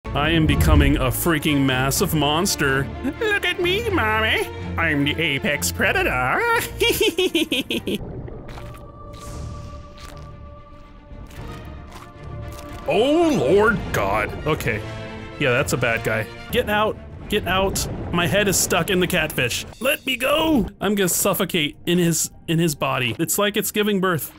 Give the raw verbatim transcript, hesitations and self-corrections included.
I am becoming a freaking massive monster. Look at me, mommy. I'm the apex predator. Oh, Lord God. Okay. Yeah, that's a bad guy. Get out. Get out. My head is stuck in the catfish. Let me go. I'm gonna suffocate in his in his body. It's like it's giving birth.